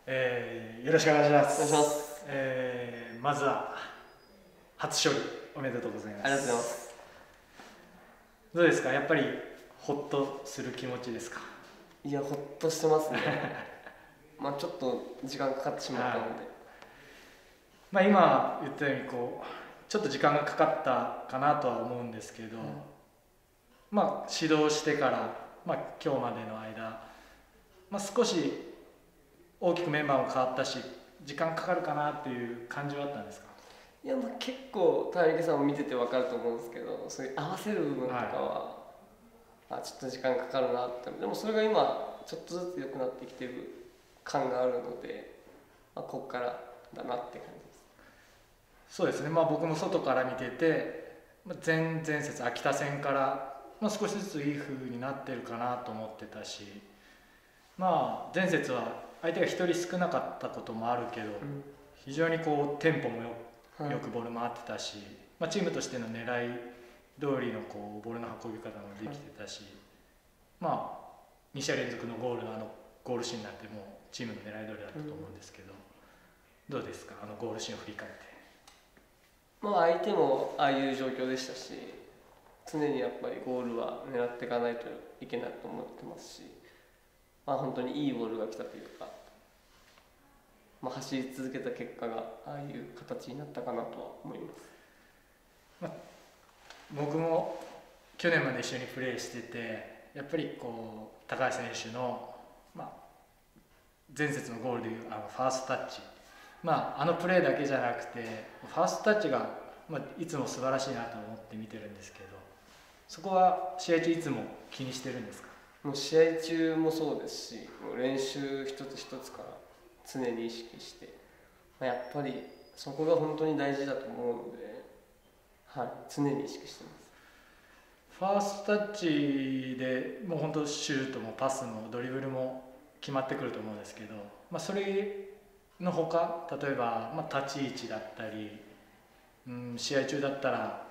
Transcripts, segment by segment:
よろしくお願いします。 お願いします。 まずは初勝利おめでとうございます。 ありがとうございます。 どうですか、やっぱりほっとする気持ちですか？ いや、ほっとしてますね。ちょっと時間かかってしまったので、 今言ったようにちょっと時間がかかったかなとは思うんですけど、指導してから、今日までの間、少し大きくメンバーも変わったし時間かかるかなっていう感じはあったんですか？ いや、結構田中さんを見てて分かると思うんですけど、そういう合わせる部分とかは、ちょっと時間かかるなって。でもそれが今ちょっとずつ良くなってきてる感があるので、ここからだなって感じです。 そうですね、僕も外から見てて、前々節秋田戦から、少しずついい風になってるかなと思ってたし、前節は相手が1人少なかったこともあるけど、非常にテンポもよくボール回ってたし、チームとしての狙い通りのボールの運び方もできてたし、2試合連続のゴールのゴールシーンなんてもうチームの狙い通りだったと思うんですけど、どうですか、ゴールシーンを振り返って。 相手もああいう状況でしたし、常にやっぱりゴールは狙っていかないといけないと思ってますし、本当にいいボールが来たというか、走り続けた結果がああいう形になったかなとは思います。 僕も去年まで一緒にプレーしてて、やっぱり高橋選手の、前節のゴールでいうファーストタッチ、プレーだけじゃなくてファーストタッチが、いつも素晴らしいなと思って見てるんですけど、そこは試合中いつも気にしてるんですか？ もう試合中もそうですし、もう練習一つ一つから常に意識して、やっぱりそこが本当に大事だと思うので、常に意識してます。 ファーストタッチでもう本当シュートもパスもドリブルも決まってくると思うんですけど、それのほか、例えば、立ち位置だったり、試合中だったら、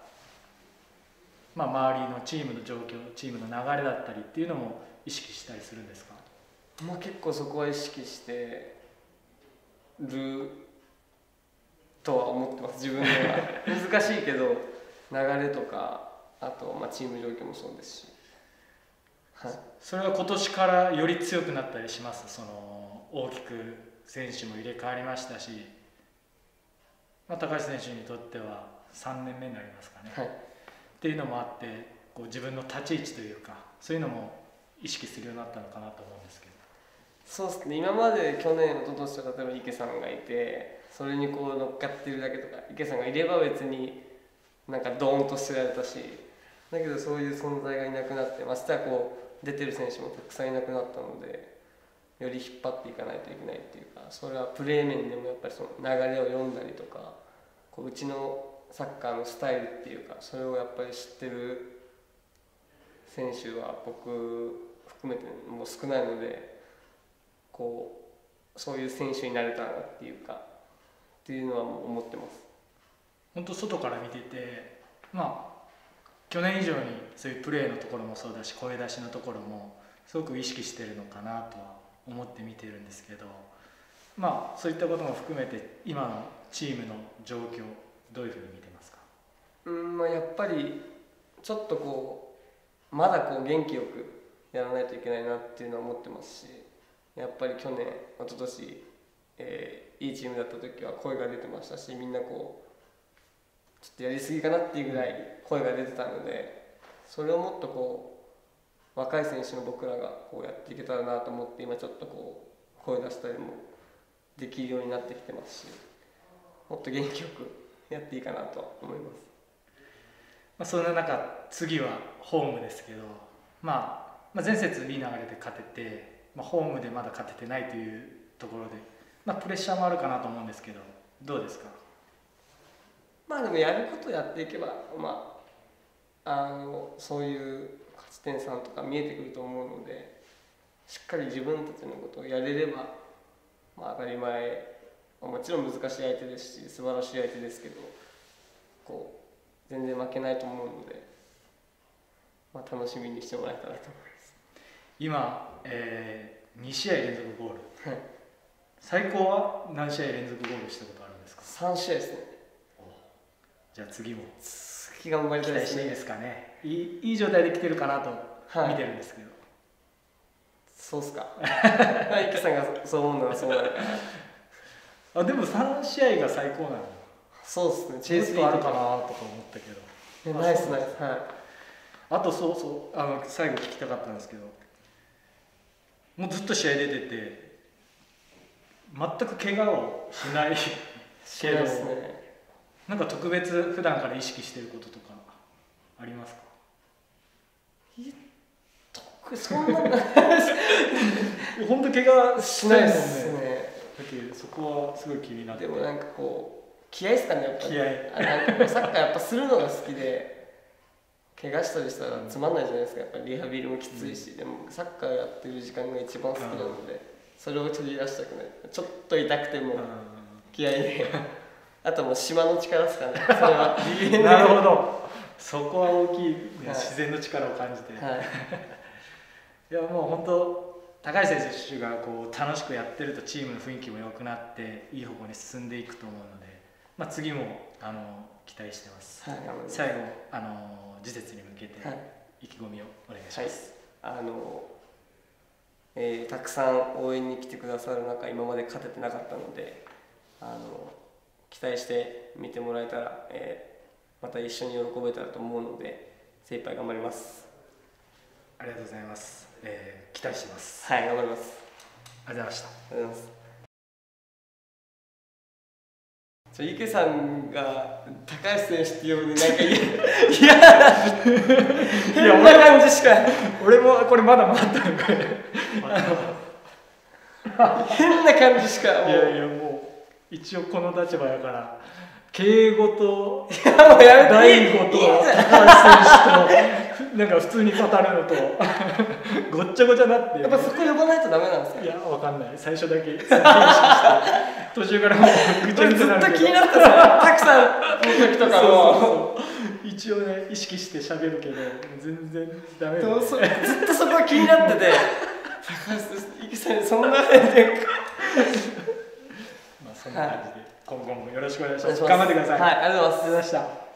周りのチームの状況、チームの流れだったりっていうのも意識したりするんですか？ 結構そこは意識してるとは思ってます、自分では。難しいけど、流れとか、あとチーム状況もそうですし、 それは今年からより強くなったりします？大きく選手も入れ替わりましたし、高橋選手にとっては3年目になりますかね、っていうのもあって、自分の立ち位置というか、そういうのも意識するようになったのかなと思うんですけど。 そうですね、今まで去年、一昨年と例えば池さんがいて、それに乗っかってるだけとか、池さんがいれば別にドーンとしてられたし、だけどそういう存在がいなくなって、ましては出てる選手もたくさんいなくなったので、より引っ張っていかないといけないっていうか、それはプレー面でもやっぱりその流れを読んだりとか、うちのサッカーのスタイルっていうか、それをやっぱり知ってる選手は僕含めてもう少ないので、そういう選手になれたらなっていうかっていうのはもう思ってます。 本当外から見てて、去年以上にそういうプレーのところもそうだし、声出しのところもすごく意識してるのかなとは思って見てるんですけど、そういったことも含めて今のチームの状況、どういうふうに見てますか？ やっぱりちょっとまだ元気よくやらないといけないなっていうのは思ってますし、やっぱり去年、一昨年、いいチームだった時は声が出てましたし、みんなちょっとやりすぎかなっていうぐらい声が出てたので、それをもっと若い選手の僕らがやっていけたらなと思って、今ちょっと声出したりもできるようになってきてますし、もっと元気よくやっていいかなと思います。 そんな中、次はホームですけど、前節いい流れで勝てて、ホームでまだ勝ててないというところで、プレッシャーもあるかなと思うんですけど、どうですか？ でもやることやっていけば、そういう勝ち点3とか見えてくると思うので、しっかり自分たちのことをやれれば、当たり前、もちろん難しい相手ですし素晴らしい相手ですけど、全然負けないと思うので、楽しみにしてもらえたらと思います。 今、2試合連続ゴール、 最高は何試合連続ゴールしたことあるんですか ？3試合ですね。 じゃあ次も次頑張りたいですね。 期待していいですかね。いい状態で来てるかなと見てるんですけど、 そうっすか。池さんがそう思うのはそうなるかな。 でも3試合が最高なの。 そうっすね。 チェイスとあるかなとか思ったけど。 ナイスナイス。はい。 あとそう最後聞きたかったんですけど、もうずっと試合出てて全く怪我をしないけど、 ですね。 なんか特別普段から意識してることとかありますか？ そんな本当怪我しないもんね。 ですね。 だけどそこはすごい気になって。 でもなんかこう気合いですかね、やっぱり。 気合なんかサッカーやっぱするのが好きで、怪我したりしたらつまんないじゃないですか。やっぱりリハビリもきついし、でもサッカーやってる時間が一番好きなので、それを取り出したくない。ちょっと痛くても気合いで。あともう島の力ですかね。それはなるほど。そこは大きい、ね、はい、自然の力を感じて。はい、いやもう本当高橋選手がこう楽しくやってるとチームの雰囲気も良くなっていい方向に進んでいくと思うので、次も期待してます。はい、最後次節に向けて意気込みをお願いします。 はい、たくさん応援に来てくださる中、今まで勝ててなかったので、期待して見てもらえたら、また一緒に喜べたらと思うので精一杯頑張ります。 ありがとうございます。期待してます。 はい、頑張ります。 ありがとうございました。 ありがとうございます。池さんが高橋選手って呼ぶのになんか嫌な変な感じしか俺もこれまだ待ったのか変な感じしかいやもう一応この立場やから敬語と大悟と高橋選手となんか普通に語るのとごっちゃごちゃなって、 やっぱそこ呼ばないとダメなんですか？ いやわかんない、最初だけ意識して途中からもうぐちゃぐちゃになるけど、 ずっと気になったんですよ。たくさんの時とかもそう一応ね意識して喋るけど全然ダメだ、ね、 ずっとそこが気になってて高橋選手池さんにそんな変でそんな感じで、今後もよろしくお願いします。頑張ってください。 はい、ありがとうございました。